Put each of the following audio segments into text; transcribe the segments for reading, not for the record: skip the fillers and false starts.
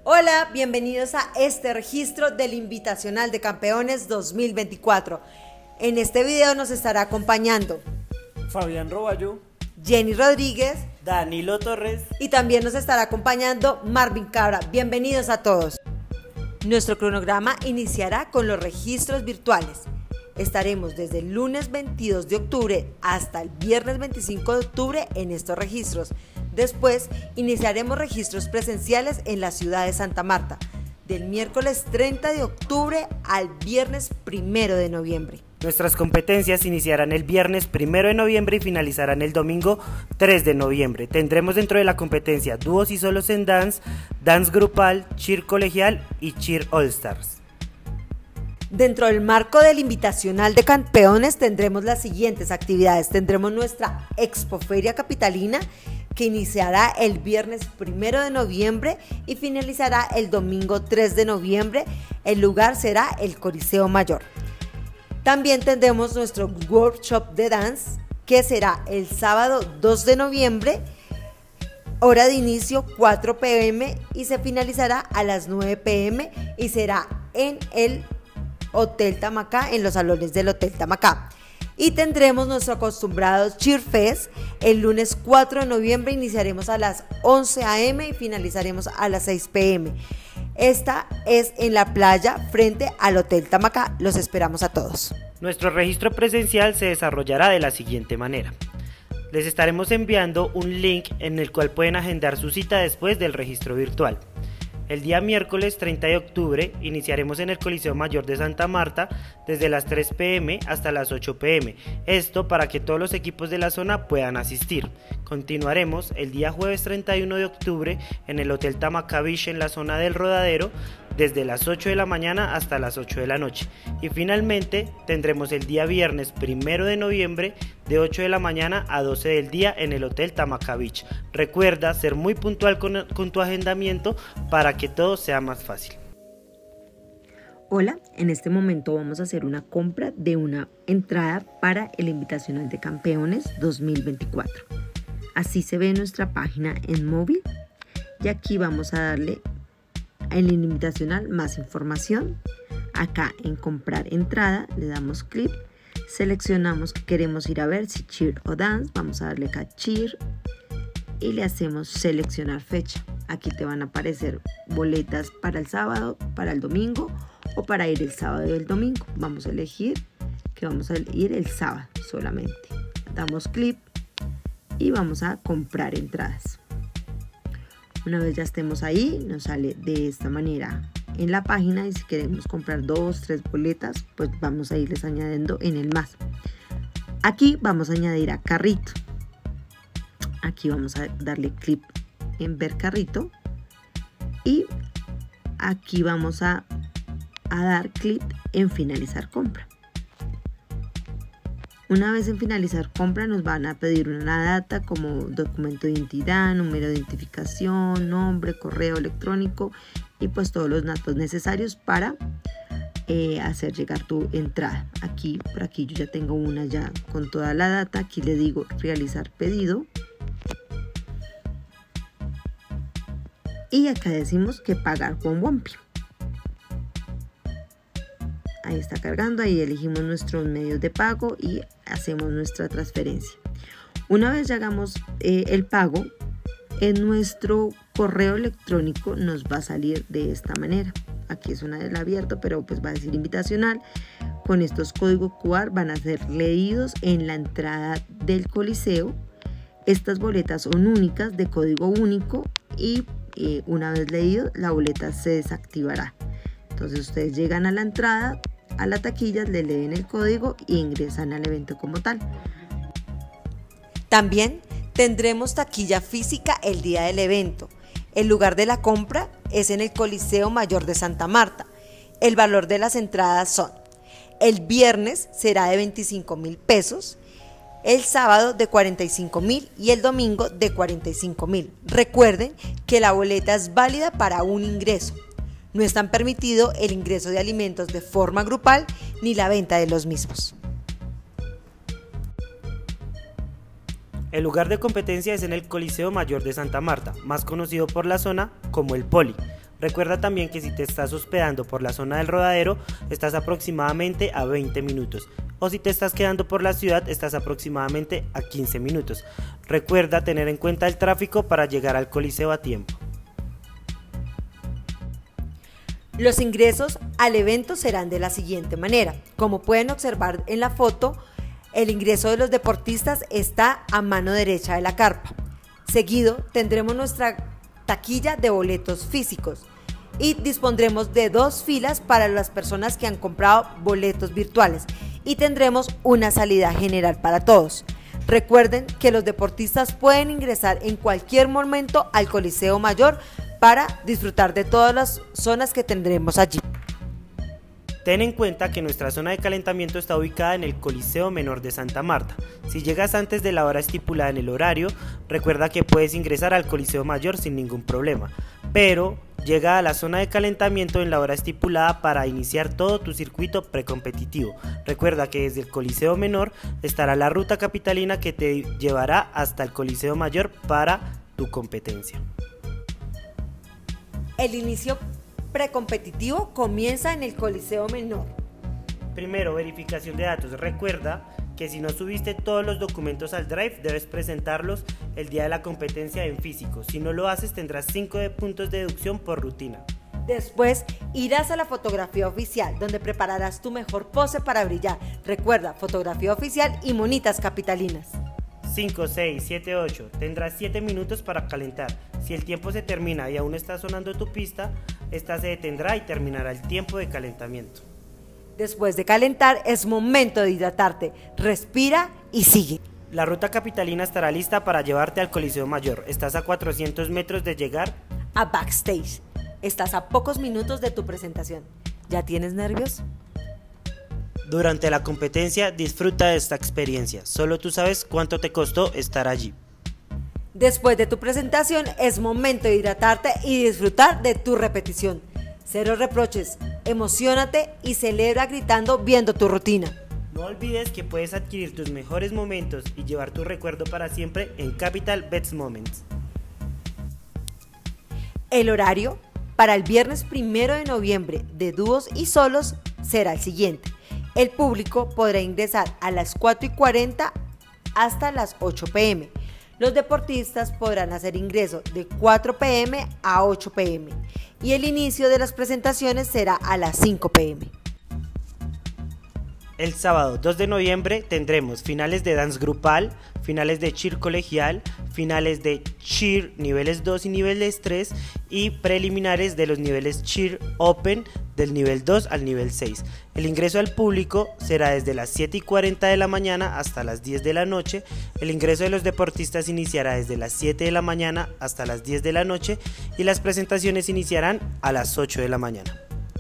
Hola, bienvenidos a este registro del Invitacional de Campeones 2024. En este video nos estará acompañando Fabián Roballo, Jenny Rodríguez, Danilo Torres y también nos estará acompañando Marvin Cabra. Bienvenidos a todos. Nuestro cronograma iniciará con los registros virtuales. Estaremos desde el lunes 22 de octubre hasta el viernes 25 de octubre en estos registros. Después iniciaremos registros presenciales en la ciudad de Santa Marta, del miércoles 30 de octubre al viernes 1 de noviembre. Nuestras competencias iniciarán el viernes 1 de noviembre y finalizarán el domingo 3 de noviembre. Tendremos dentro de la competencia dúos y solos en dance, dance grupal, cheer colegial y cheer all stars. Dentro del marco del Invitacional de Campeones tendremos las siguientes actividades. Tendremos nuestra Expoferia Capitalina, que iniciará el viernes 1 de noviembre y finalizará el domingo 3 de noviembre. El lugar será el Coliseo Mayor. También tendremos nuestro workshop de dance, que será el sábado 2 de noviembre, hora de inicio 4 p.m. y se finalizará a las 9 p.m. y será en el Hotel Tamacá, en los salones del Hotel Tamacá. Y tendremos nuestro acostumbrado Cheer Fest el lunes 4 de noviembre. Iniciaremos a las 11 a.m. y finalizaremos a las 6 p.m. Esta es en la playa frente al Hotel Tamacá. Los esperamos a todos. Nuestro registro presencial se desarrollará de la siguiente manera. Les estaremos enviando un link en el cual pueden agendar su cita después del registro virtual. El día miércoles 30 de octubre iniciaremos en el Coliseo Mayor de Santa Marta desde las 3 p.m. hasta las 8 p.m. Esto para que todos los equipos de la zona puedan asistir. Continuaremos el día jueves 31 de octubre en el Hotel Tamacá Beach en la zona del Rodadero desde las 8 de la mañana hasta las 8 de la noche. Y finalmente tendremos el día viernes 1 de noviembre de 8 de la mañana a 12 del día en el Hotel Tamacá Beach. Recuerda ser muy puntual con tu agendamiento para que todo sea más fácil. Hola, en este momento vamos a hacer una compra de una entrada para el Invitacional de Campeones 2024. Así se ve nuestra página en móvil y aquí vamos a darle en el Invitacional más información. Acá en comprar entrada le damos clic, seleccionamos que queremos ir a ver, si cheer o dance, vamos a darle acá cheer y le hacemos seleccionar fecha. Aquí te van a aparecer boletas para el sábado, para el domingo o para ir el sábado y el domingo. Vamos a elegir que vamos a ir el sábado solamente. Damos clic y vamos a comprar entradas. Una vez ya estemos ahí, nos sale de esta manera en la página y si queremos comprar 2, 3 boletas, pues vamos a irles añadiendo en el más. Aquí vamos a añadir a carrito. Aquí vamos a darle clic en ver carrito y aquí vamos a dar clic en finalizar compra. Una vez en finalizar compra nos van a pedir una data como documento de identidad, número de identificación, nombre, correo electrónico y pues todos los datos necesarios para hacer llegar tu entrada. Aquí, por aquí yo ya tengo una ya con toda la data. Aquí le digo realizar pedido. Y acá decimos que pagar con Wompi. Ahí está cargando, ahí elegimos nuestros medios de pago y hacemos nuestra transferencia. Una vez ya hagamos el pago, en nuestro correo electrónico nos va a salir de esta manera. Aquí es una del abierto, pero pues va a decir invitacional. Con estos códigos QR van a ser leídos en la entrada del Coliseo. Estas boletas son únicas, de código único y una vez leído la boleta se desactivará. Entonces ustedes llegan a la entrada, a la taquilla, le leen el código y ingresan al evento como tal. También tendremos taquilla física el día del evento. El lugar de la compra es en el Coliseo Mayor de Santa Marta. El valor de las entradas son: el viernes será de 25.000 pesos, el sábado de 45.000 y el domingo de 45.000. Recuerden que la boleta es válida para un ingreso. No están permitido el ingreso de alimentos de forma grupal ni la venta de los mismos. El lugar de competencia es en el Coliseo Mayor de Santa Marta, más conocido por la zona como el Poli. Recuerda también que si te estás hospedando por la zona del Rodadero, estás aproximadamente a 20 minutos. O si te estás quedando por la ciudad, estás aproximadamente a 15 minutos. Recuerda tener en cuenta el tráfico para llegar al Coliseo a tiempo. Los ingresos al evento serán de la siguiente manera. Como pueden observar en la foto, el ingreso de los deportistas está a mano derecha de la carpa. Seguido tendremos nuestra taquilla de boletos físicos y dispondremos de 2 filas para las personas que han comprado boletos virtuales y tendremos una salida general para todos. Recuerden que los deportistas pueden ingresar en cualquier momento al Coliseo Mayor para disfrutar de todas las zonas que tendremos allí. Ten en cuenta que nuestra zona de calentamiento está ubicada en el Coliseo Menor de Santa Marta. Si llegas antes de la hora estipulada en el horario, recuerda que puedes ingresar al Coliseo Mayor sin ningún problema, pero llega a la zona de calentamiento en la hora estipulada para iniciar todo tu circuito precompetitivo. Recuerda que desde el Coliseo Menor estará la ruta capitalina que te llevará hasta el Coliseo Mayor para tu competencia. El inicio precompetitivo comienza en el Coliseo Menor. Primero, verificación de datos. Recuerda que si no subiste todos los documentos al Drive, debes presentarlos el día de la competencia en físico. Si no lo haces, tendrás 5 puntos de deducción por rutina. Después, irás a la fotografía oficial, donde prepararás tu mejor pose para brillar. Recuerda, fotografía oficial y monitas capitalinas. 5, 6, 7, 8. Tendrás 7 minutos para calentar. Si el tiempo se termina y aún está sonando tu pista, esta se detendrá y terminará el tiempo de calentamiento. Después de calentar, es momento de hidratarte. Respira y sigue. La ruta capitalina estará lista para llevarte al Coliseo Mayor. Estás a 400 metros de llegar a backstage. Estás a pocos minutos de tu presentación. ¿Ya tienes nervios? Durante la competencia, disfruta de esta experiencia. Solo tú sabes cuánto te costó estar allí. Después de tu presentación, es momento de hidratarte y disfrutar de tu repetición. Cero reproches, emociónate y celebra gritando viendo tu rutina. No olvides que puedes adquirir tus mejores momentos y llevar tu recuerdo para siempre en Capital Best Moments. El horario para el viernes 1 de noviembre de dúos y solos será el siguiente. El público podrá ingresar a las 4:40 hasta las 8 p.m. Los deportistas podrán hacer ingreso de 4 p.m. a 8 p.m. y el inicio de las presentaciones será a las 5 p.m. El sábado 2 de noviembre tendremos finales de dance grupal, finales de cheer colegial, finales de cheer niveles 2 y niveles 3 y preliminares de los niveles cheer open del nivel 2 al nivel 6. El ingreso al público será desde las 7:40 de la mañana hasta las 10 de la noche. El ingreso de los deportistas iniciará desde las 7 de la mañana hasta las 10 de la noche y las presentaciones iniciarán a las 8 de la mañana.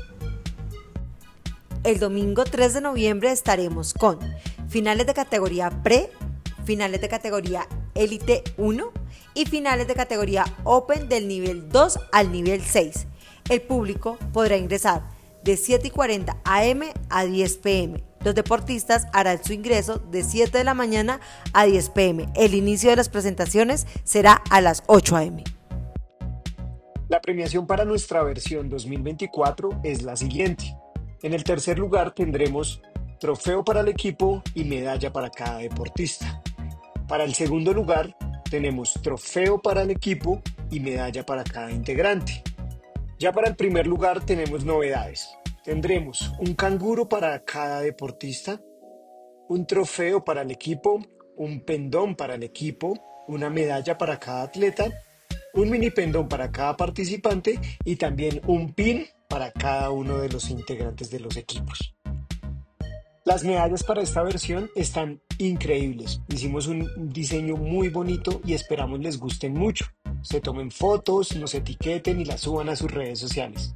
El domingo 3 de noviembre estaremos con finales de categoría pre, finales de categoría Elite 1 y finales de categoría Open del nivel 2 al nivel 6. El público podrá ingresar de 7:40 am a 10 pm. Los deportistas harán su ingreso de 7 de la mañana a 10 pm. El inicio de las presentaciones será a las 8 am. La premiación para nuestra versión 2024 es la siguiente. En el tercer lugar tendremos trofeo para el equipo y medalla para cada deportista. Para el segundo lugar tenemos trofeo para el equipo y medalla para cada integrante. Ya para el primer lugar tenemos novedades. Tendremos un canguro para cada deportista, un trofeo para el equipo, un pendón para el equipo, una medalla para cada atleta, un mini pendón para cada participante y también un pin para cada uno de los integrantes de los equipos. Las medallas para esta versión están increíbles. Hicimos un diseño muy bonito y esperamos les gusten mucho. Se tomen fotos, nos etiqueten y las suban a sus redes sociales.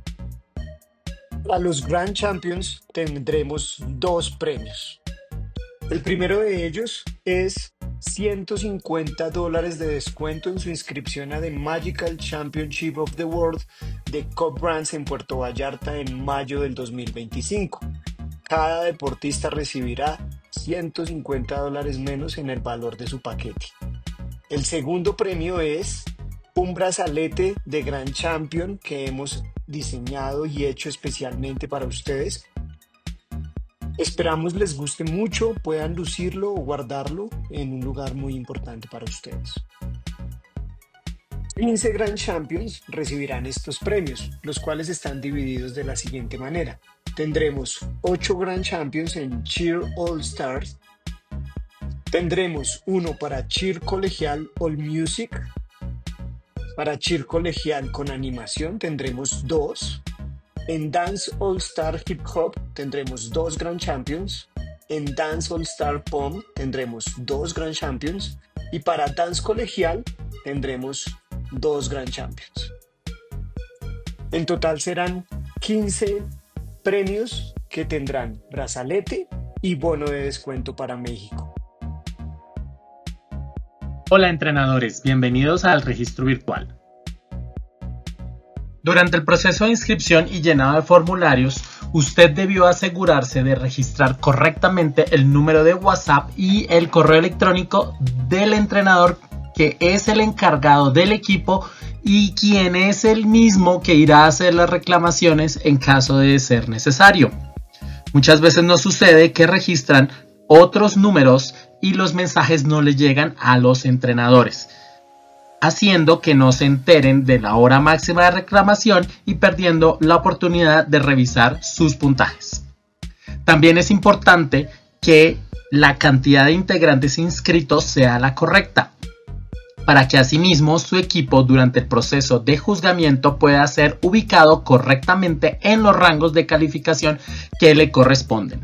Para los Grand Champions tendremos 2 premios. El primero de ellos es $150 de descuento en su inscripción a The Magical Championship of the World de Cop Brands en Puerto Vallarta en mayo del 2025. Cada deportista recibirá $150 menos en el valor de su paquete. El segundo premio es un brazalete de Grand Champion que hemos diseñado y hecho especialmente para ustedes. Esperamos les guste mucho, puedan lucirlo o guardarlo en un lugar muy importante para ustedes. 15 Grand Champions recibirán estos premios, los cuales están divididos de la siguiente manera. Tendremos 8 Grand Champions en Cheer All Stars. Tendremos uno para Cheer Colegial All Music. Para Cheer Colegial con animación tendremos 2. En Dance All Star Hip Hop tendremos 2 Grand Champions. En Dance All Star POM tendremos 2 Grand Champions. Y para Dance Colegial tendremos 2 Grand Champions. En total serán 15 premios que tendrán brazalete y bono de descuento para México. Hola entrenadores, bienvenidos al registro virtual. Durante el proceso de inscripción y llenado de formularios, usted debió asegurarse de registrar correctamente el número de WhatsApp y el correo electrónico del entrenador, que es el encargado del equipo y quien es el mismo que irá a hacer las reclamaciones en caso de ser necesario. Muchas veces nos sucede que registran otros números y los mensajes no le llegan a los entrenadores, haciendo que no se enteren de la hora máxima de reclamación y perdiendo la oportunidad de revisar sus puntajes. También es importante que la cantidad de integrantes inscritos sea la correcta, para que asimismo su equipo durante el proceso de juzgamiento pueda ser ubicado correctamente en los rangos de calificación que le corresponden.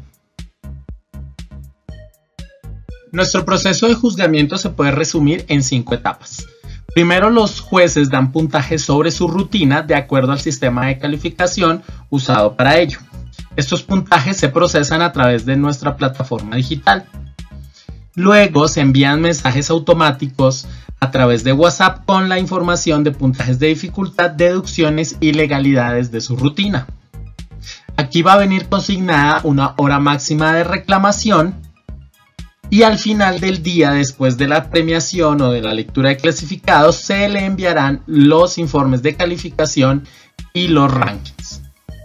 Nuestro proceso de juzgamiento se puede resumir en 5 etapas. Primero, los jueces dan puntajes sobre su rutina de acuerdo al sistema de calificación usado para ello. Estos puntajes se procesan a través de nuestra plataforma digital. Luego se envían mensajes automáticos a través de WhatsApp con la información de puntajes de dificultad, deducciones y legalidades de su rutina. Aquí va a venir consignada una hora máxima de reclamación. Y al final del día, después de la premiación o de la lectura de clasificados, se le enviarán los informes de calificación y los rankings.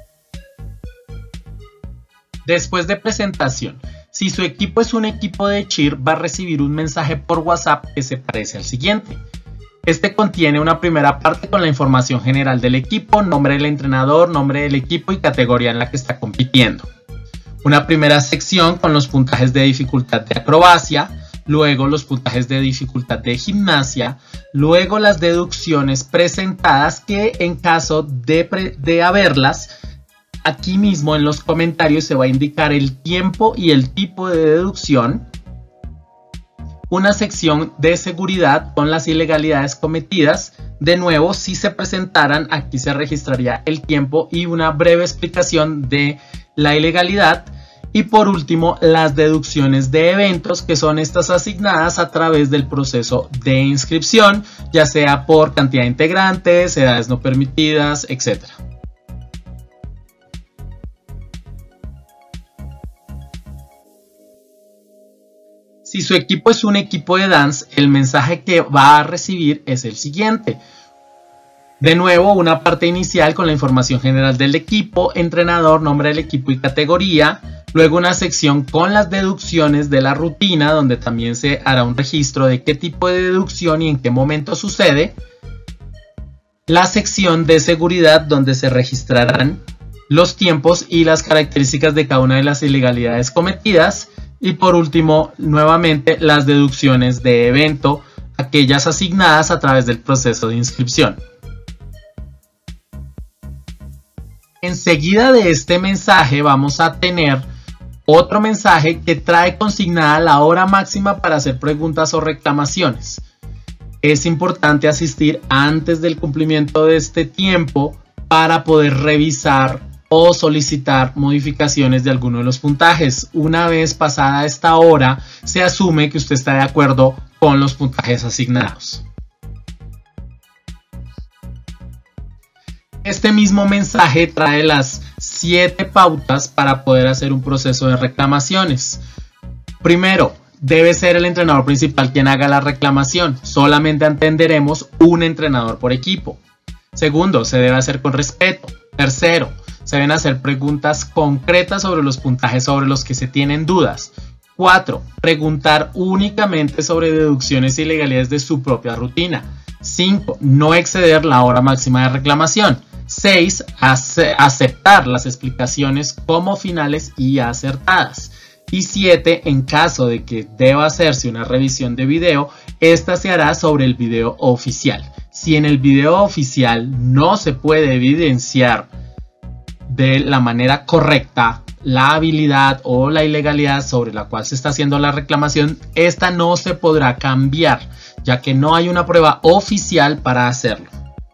Después de presentación, si su equipo es un equipo de cheer, va a recibir un mensaje por WhatsApp que se parece al siguiente. Este contiene una primera parte con la información general del equipo, nombre del entrenador, nombre del equipo y categoría en la que está compitiendo. Una primera sección con los puntajes de dificultad de acrobacia, luego los puntajes de dificultad de gimnasia, luego las deducciones presentadas que en caso de haberlas, aquí mismo en los comentarios se va a indicar el tiempo y el tipo de deducción. Una sección de seguridad con las ilegalidades cometidas. De nuevo, si se presentaran, aquí se registraría el tiempo y una breve explicación de la ilegalidad. Y por último, las deducciones de eventos, que son estas asignadas a través del proceso de inscripción, ya sea por cantidad de integrantes, edades no permitidas, etc. Si su equipo es un equipo de dance, el mensaje que va a recibir es el siguiente. De nuevo, una parte inicial con la información general del equipo, entrenador, nombre del equipo y categoría. Luego una sección con las deducciones de la rutina, donde también se hará un registro de qué tipo de deducción y en qué momento sucede. La sección de seguridad, donde se registrarán los tiempos y las características de cada una de las ilegalidades cometidas. Y por último, nuevamente, las deducciones de evento, aquellas asignadas a través del proceso de inscripción. Enseguida de este mensaje vamos a tener otro mensaje que trae consignada la hora máxima para hacer preguntas o reclamaciones. Es importante asistir antes del cumplimiento de este tiempo para poder revisar o solicitar modificaciones de alguno de los puntajes. Una vez pasada esta hora, se asume que usted está de acuerdo con los puntajes asignados. Este mismo mensaje trae las 7 pautas para poder hacer un proceso de reclamaciones. Primero, debe ser el entrenador principal quien haga la reclamación. Solamente atenderemos un entrenador por equipo. Segundo, se debe hacer con respeto. Tercero, se deben hacer preguntas concretas sobre los puntajes sobre los que se tienen dudas. 4. Preguntar únicamente sobre deducciones y ilegalidades de su propia rutina. 5. No exceder la hora máxima de reclamación. 6. Aceptar las explicaciones como finales y acertadas. Y 7. En caso de que deba hacerse una revisión de video, esta se hará sobre el video oficial. Si en el video oficial no se puede evidenciar de la manera correcta la habilidad o la ilegalidad sobre la cual se está haciendo la reclamación, esta no se podrá cambiar, ya que no hay una prueba oficial para hacerlo.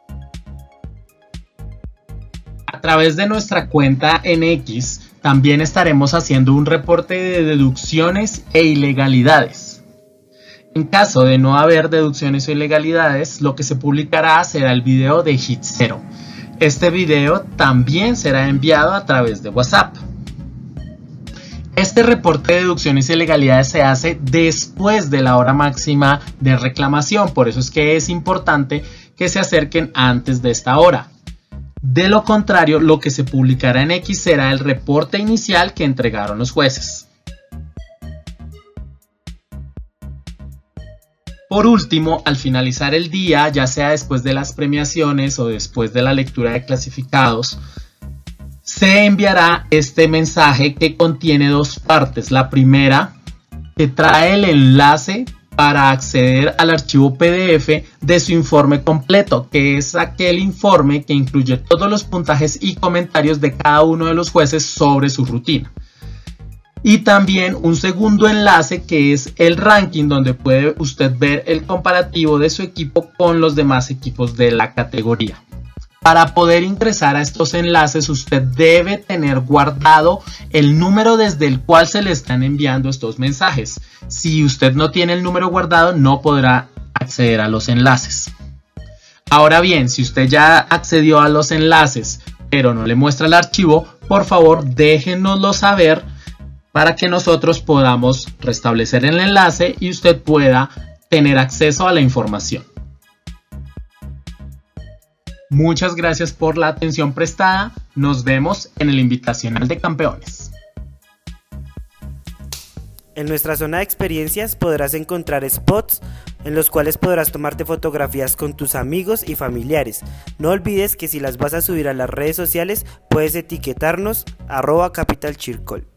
A través de nuestra cuenta en X, también estaremos haciendo un reporte de deducciones e ilegalidades. En caso de no haber deducciones o ilegalidades, lo que se publicará será el video de Hit 0. Este video también será enviado a través de WhatsApp. Este reporte de deducciones y ilegalidades se hace después de la hora máxima de reclamación, por eso es que es importante que se acerquen antes de esta hora. De lo contrario, lo que se publicará en X será el reporte inicial que entregaron los jueces. Por último, al finalizar el día, ya sea después de las premiaciones o después de la lectura de clasificados, se enviará este mensaje que contiene dos partes. La primera, que trae el enlace para acceder al archivo PDF de su informe completo, que es aquel informe que incluye todos los puntajes y comentarios de cada uno de los jueces sobre su rutina. Y también un segundo enlace que es el ranking, donde puede usted ver el comparativo de su equipo con los demás equipos de la categoría. Para poder ingresar a estos enlaces, usted debe tener guardado el número desde el cual se le están enviando estos mensajes. Si usted no tiene el número guardado, no podrá acceder a los enlaces. Ahora bien, si usted ya accedió a los enlaces, pero no le muestra el archivo, por favor déjenoslo saber para que nosotros podamos restablecer el enlace y usted pueda tener acceso a la información. Muchas gracias por la atención prestada. Nos vemos en el Invitacional de Campeones. En nuestra zona de experiencias podrás encontrar spots en los cuales podrás tomarte fotografías con tus amigos y familiares. No olvides que si las vas a subir a las redes sociales, puedes etiquetarnos @CapitalCheerCall.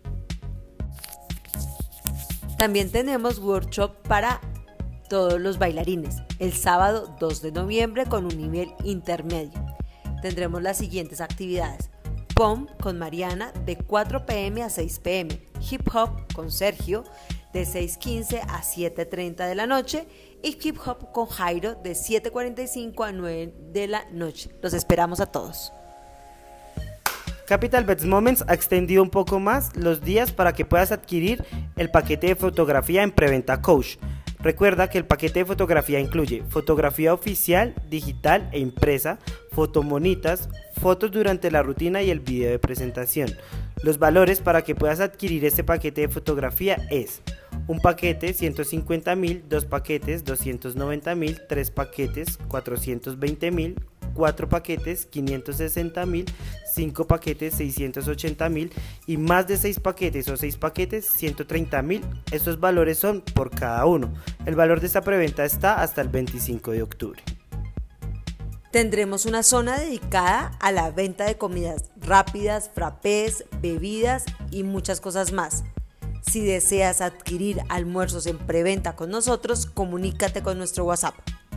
También tenemos workshop para todos los bailarines, el sábado 2 de noviembre con un nivel intermedio. Tendremos las siguientes actividades: POM con Mariana de 4 p.m. a 6 p.m, Hip Hop con Sergio de 6:15 a 7:30 de la noche y Hip Hop con Jairo de 7:45 a 9 de la noche. Los esperamos a todos. Capital Bets Moments ha extendido un poco más los días para que puedas adquirir el paquete de fotografía en Preventa Coach. Recuerda que el paquete de fotografía incluye fotografía oficial, digital e impresa, fotomonitas, fotos durante la rutina y el video de presentación. Los valores para que puedas adquirir este paquete de fotografía es: un paquete 150.000, dos paquetes 290.000, tres paquetes 420.000, 4 paquetes 560.000, 5 paquetes 680.000 y más de 6 paquetes o 6 paquetes 130.000. Estos valores son por cada uno. El valor de esta preventa está hasta el 25 de octubre. Tendremos una zona dedicada a la venta de comidas rápidas, frappés, bebidas y muchas cosas más. Si deseas adquirir almuerzos en preventa con nosotros, comunícate con nuestro WhatsApp.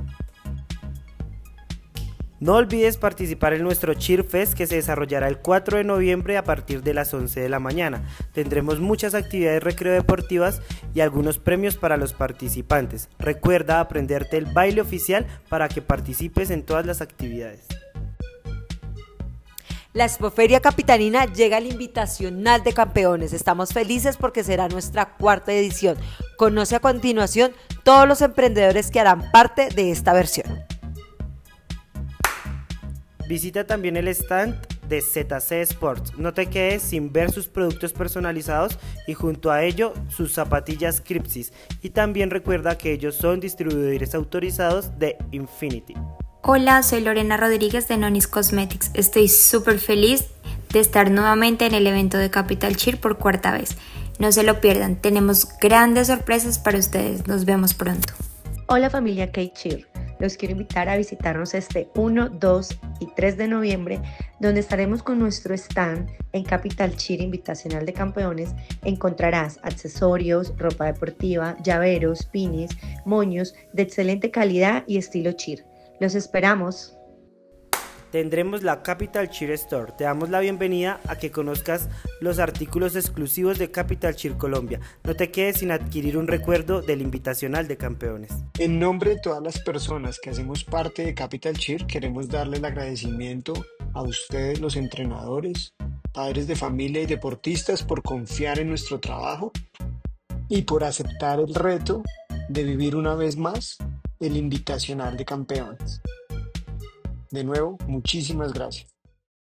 No olvides participar en nuestro Cheer Fest, que se desarrollará el 4 de noviembre a partir de las 11 de la mañana. Tendremos muchas actividades recreo-deportivas y algunos premios para los participantes. Recuerda aprenderte el baile oficial para que participes en todas las actividades. La Expoferia Capitalina llega al Invitacional de Campeones. Estamos felices porque será nuestra 4ª edición. Conoce a continuación todos los emprendedores que harán parte de esta versión. Visita también el stand de ZC Sports. No te quedes sin ver sus productos personalizados y junto a ello sus zapatillas Cripsis. Y también recuerda que ellos son distribuidores autorizados de Infinity. Hola, soy Lorena Rodríguez de Nonis Cosmetics. Estoy súper feliz de estar nuevamente en el evento de Capital Cheer por cuarta vez. No se lo pierdan, tenemos grandes sorpresas para ustedes. Nos vemos pronto. Hola familia K-Cheer, los quiero invitar a visitarnos este 1, 2 y 3 de noviembre, donde estaremos con nuestro stand en Capital Cheer Invitacional de Campeones. Encontrarás accesorios, ropa deportiva, llaveros, pines, moños de excelente calidad y estilo cheer. Los esperamos. Tendremos la Capital Cheer Store. Te damos la bienvenida a que conozcas los artículos exclusivos de Capital Cheer Colombia. No te quedes sin adquirir un recuerdo del Invitacional de Campeones. En nombre de todas las personas que hacemos parte de Capital Cheer, queremos darle el agradecimiento a ustedes, los entrenadores, padres de familia y deportistas, por confiar en nuestro trabajo y por aceptar el reto de vivir una vez más el Invitacional de Campeones. De nuevo, muchísimas gracias.